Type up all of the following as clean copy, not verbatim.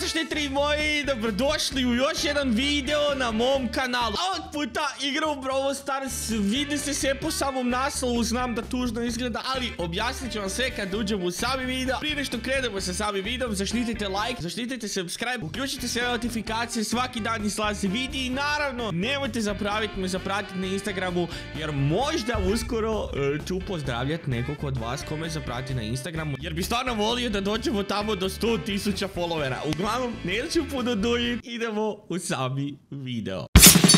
Ćao štitri moji, dobrodošli u još jedan video na mom kanalu. Ovog puta igram u Brawl Stars, vidi se sve po samom naslovu, znam da tužno izgleda, ali objasnit ću vam sve kad uđemo u sami video. Prije što krenemo sa samim videom, zaštitite like, zaštitite subscribe, uključite sve notifikacije, svaki dan izlazi video i naravno nemojte zapraviti me zapratiti na Instagramu, jer možda uskoro ću pozdravljati nekog od vas ko me zaprati na Instagramu, jer bi stvarno volio da dođemo tamo do 100.000 followera. Uglavnom, neću puno duljiti, idemo u sami video.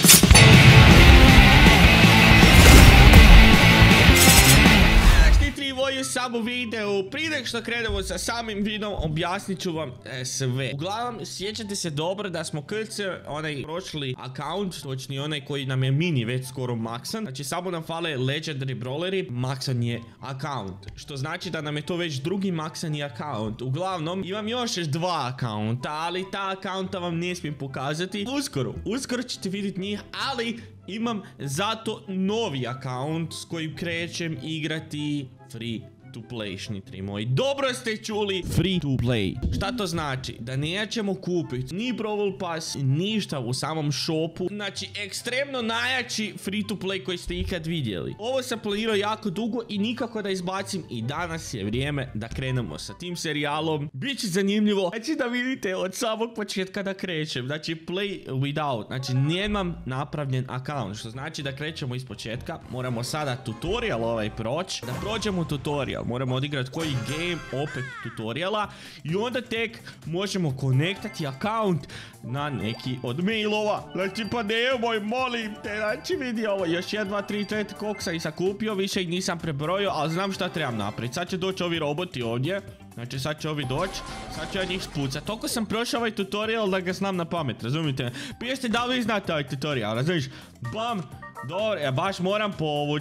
U samom videu, prije nego što krenemo sa samim videom, objasnit ću vam sve. Uglavnom, sjećate se dobro da smo onaj prošli account, točni onaj koji nam je mini već skoro maksan. Znači samo nam fale legendary brawleri, maksan je account. Što znači da nam je to već drugi maksani account. Uglavnom, imam još 2 accounta, ali ta accounta vam ne smijem pokazati. Uskoro ćete vidjeti njih, ali imam zato novi account s kojim krećem igrati free to play, šnitri moji. Dobro ste čuli, free to play. Šta to znači? Da nećemo kupiti ni Brawl Pass, ništa u samom shopu. Znači, ekstremno najjači free to play koji ste ikad vidjeli. Ovo sam planirao jako dugo i nikako da izbacim i danas je vrijeme da krenemo sa tim serijalom. Biće zanimljivo. Znači da vidite od samog početka da krećem. Znači, play without. Znači, nemam napravljen account. Što znači da krećemo iz početka. Moramo sada tutorial ovaj proći. Da prođemo tutorial. Moramo odigrati koji game, opet tutoriala. I onda tek možemo konektati account na neki od mailova. Znači pa nemoj, molim te. Znači vidi ovo, još 1, 2, 3, 4 koksa i sakupio. Više ih nisam prebrojio, ali znam šta trebam napraviti. Sad će doći ovi roboti ovdje. Znači sad će ovi doći, sad ću ja njih spucat. Toliko sam prošao ovaj tutorial da ga znam na pamet, razumite? Pišite da li vi znate ovaj tutorial, razumiješ? Bam! Dobro, baš moram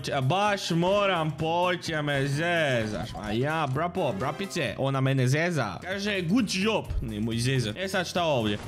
povući, me zezaš. A ja, brapice, ona mene zeza. Kaže, good job. Nemoj zezat. Sad šta ovdje?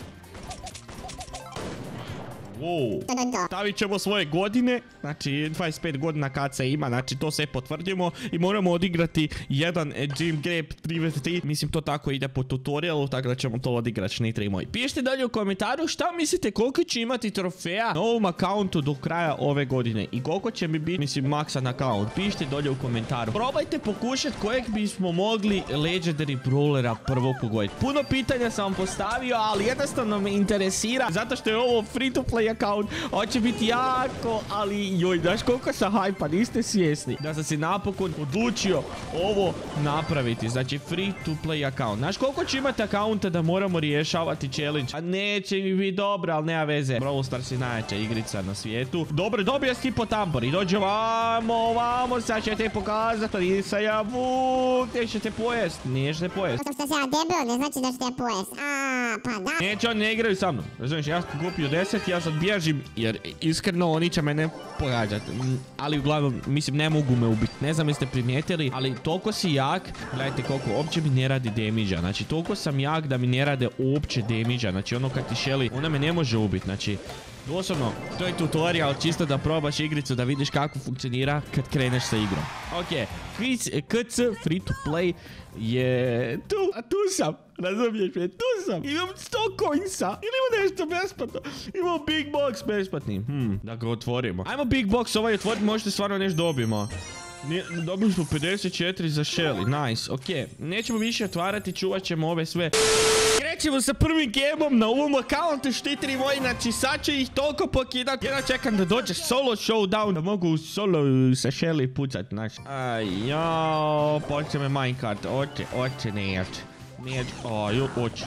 Wow. Stavit ćemo svoje godine. Znači 25 godina kad se ima. Znači to sve potvrdimo. I moramo odigrati jedan Gym Grab 33. Mislim to tako ide po tutorialu. Tako da ćemo to odigrati, šnitri moji. Pišite dalje u komentaru šta mislite koliko će imati trofeja na ovom accountu do kraja ove godine. I koliko će mi biti, mislim, maksan account. Pišite dolje u komentaru. Probajte pokušati kojeg bismo mogli legendary brawlera prvo pogoditi. Puno pitanja sam vam postavio, ali jednostavno me interesira. Zato što je ovo free to play account. Hoće biti jako, ali joj, znaš koliko sam hajpa, niste svjesni da sam se napokon odlučio ovo napraviti. Znači free to play account. Znaš koliko će imati accounta da moramo rješavati challenge? A neće mi biti dobro, ali nema veze. Brawl Stars je najjača igrica na svijetu. Dobro, dobio si po tampor i dođe vamo, sad će te pokazati. Nisam ja gdje će te pojest? Neće te pojest. Zato što sam ja debel, ne znači da će te pojest. Pa da. Neće, oni ne igraju sa mnom. Razumiješ, ja sam kupio 10, ja sad bježim, jer iskreno oni će mene pogađati. Ali uglavnom, mislim, ne mogu me ubiti. Ne znam jeste primijetili, ali toliko si jak. Gledajte koliko, uopće mi ne radi damage-a. Znači, toliko sam jak da mi ne rade uopće damage-a. Znači, ono kad ti šeli, ona me ne može ubiti. Znači, doslovno, to je tutorial čisto da probaš igricu, da vidiš kako funkcionira kad kreneš sa igrom. Ok, KC free to play je tu. A tu sam, razumiješ me, tu sam. Imam 100 coinsa. Ili imam nešto besplatno. Imam big box besplatni. Da ga otvorimo. Ajmo big box ovaj otvoriti, možete stvarno nešto dobijemo. Dobili smo 54 za Shelly, nice, ok. Nećemo više otvarati, čuvat ćemo ove sve. Krećemo sa prvim gameom na ovom accountu, štitri moji, znači sad ću ih toliko pokidati. Jedno čekam da dođe solo showdown, da mogu solo sa Shelly pucat, znači. Ajao, počne me minecart, oće, neće. Oće.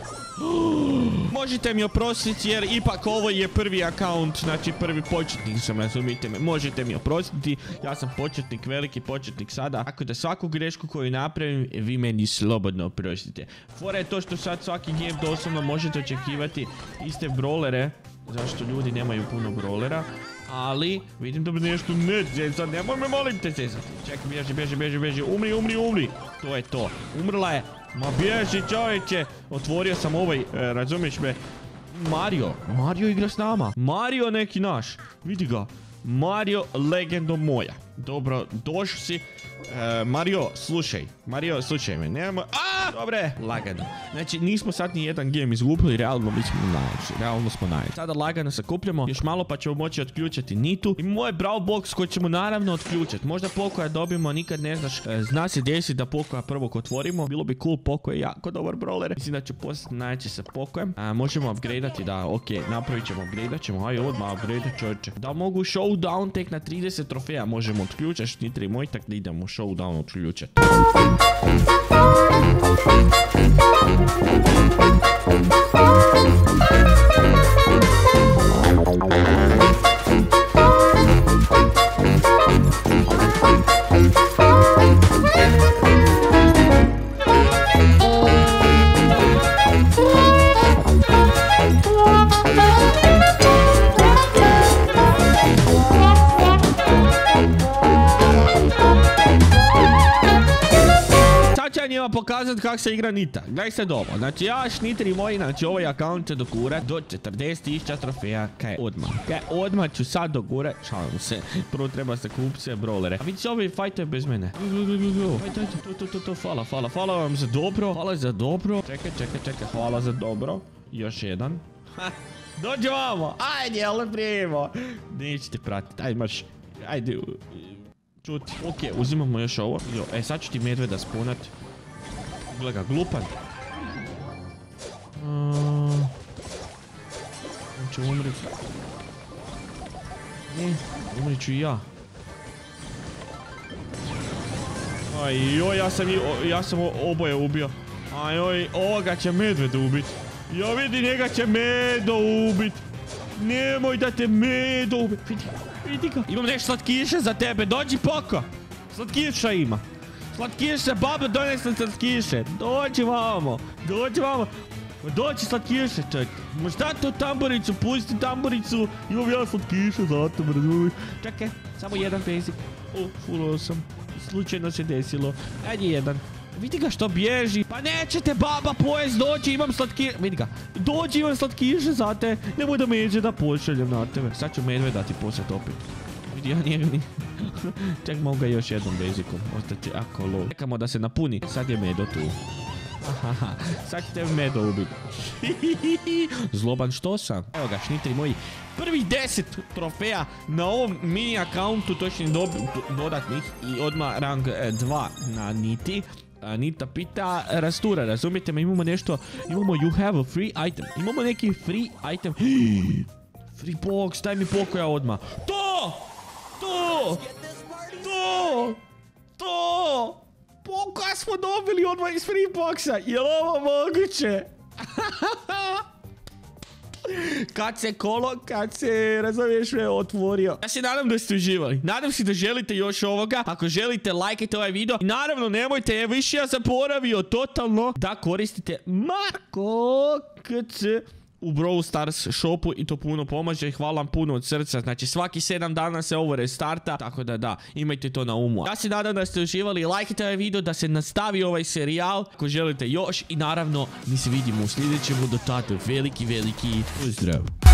Možete mi oprostiti jer ipak ovo je prvi account, znači prvi početnik sam, razumite me. Možete mi oprostiti, ja sam početnik, veliki početnik sada. Tako da svaku grešku koju napravim, vi meni slobodno oprostite. Fora je to što sad svaki game doslovno možete očekivati iste brawlere, zašto ljudi nemaju puno brawlera. Ali, vidim da bi nešto ne zezat, nemoj me molim te zezati. Čekaj, bježi, umri. To je to, umrla je. Ma bježi čovječe. Otvorio sam ovaj, razumiješ me. Mario igra s nama. Mario neki naš. Vidi ga. Mario legendo moja. Dobro, došao si. Mario, slušaj me, nemamo... Dobre, lagano. Znači, nismo sad ni jedan game izgubili, realno smo najveći. Sada lagano sakupljamo, još malo pa ćemo moći otključati Nitu. I moj Brawl Box koji ćemo naravno otključati. Možda Pokoja dobijemo, nikad ne znaš. Zna se desiti da Pokoja prvog otvorimo. Bilo bi cool, Poko je jako dobar brawler. Mislim da ću postati najveći sa Pokojem. Možemo upgradeati, da, ok, napravit ćemo, upgradeat ćemo. Aj, odmah upgradeat, čovječe. Da mogu showdown tek na 30 trofeja možemo otključati. Nitri moj, tak da idemo showdown otključati. Pokazati kako se igra Nita. Gledaj se dobro. Znači ja šnitri moji, znači ovaj akaunt će dogurat do 40.000 trofeja. Odmah ću sad dogurat. Šalim se. Prvo treba se kupiti sve brawlere. A vidite ovi fajtaju bez mene. Hvala vam za dobro. Hvala za dobro. Čekaj. Hvala za dobro. Još jedan. Dođi vamo. Ajde, jel prijemo. Nećete pratiti. Ajde marš. Ajde. Čuti. Ok, uzimamo još ovo. Sad ću ti medveda spunat. Gledaj ga, glupan. On će umrit. Umrit ću i ja. Ajoj, ja sam oboje ubio. Ajoj, ovoga će medved ubit. Ja vidi, njega će Medo ubit. Nemoj da te Medo ubit. Vidi ga. Imam nešto slatkiše za tebe, dođi Poko. Slatkiša ima. Slatkiše, baba donesla slatkiše. Dođi vamo. Dođi slatkiše, ček. Možda tu tamburicu, pusti tamburicu. Imam ja slatkiše za tebe, razumiješ. Čekaj, samo jedan basic. Fulao sam. Slučajno se desilo. Ajde jedan. Vidi ga što bježi. Pa nećete baba pojest, dođi, imam slatkiše. Vidi ga. Dođi, imam slatkiše za te. Nemoj da međe da pošaljem na tebe. Sad ću medveda ti posjet opet. Vidi, ja njega ni... Ček, mogu ga još jednom basicom. Ostaće ako lov. Čekamo da se napuni. Sad je Medo tu. Sad će tebe Medo ubiti. Zloban što sam? Evo ga, šnitri moji. Prvih 10 trofeja na ovom mini akauntu, točnije dodatnih. I odmah rang 2 na Niti. Nita pita rastura, razumijete me, imamo nešto. Imamo you have a free item. Imamo neki free item. Free box, daj mi Pokoja odmah. To! Pokoja smo dobili odmah iz free boxa. Je li ovo moguće? Kad se, razumiješ me, otvorio. Ja se nadam da ste uživali. Nadam se da želite još ovoga. Ako želite, lajkajte ovaj video. I naravno, nemojte, više ja zaboravio totalno da koristite Marko KC u Brawl Stars shopu i to puno pomaže i hvala vam puno od srca. Znači svaki 7 dana se ovo restarta, tako da, imajte to na umu. Ja se nadam da ste uživali, lajkajte ovaj video da se nastavi ovaj serijal ako želite još i naravno mi se vidimo u sljedećem, do tada veliki pozdrav.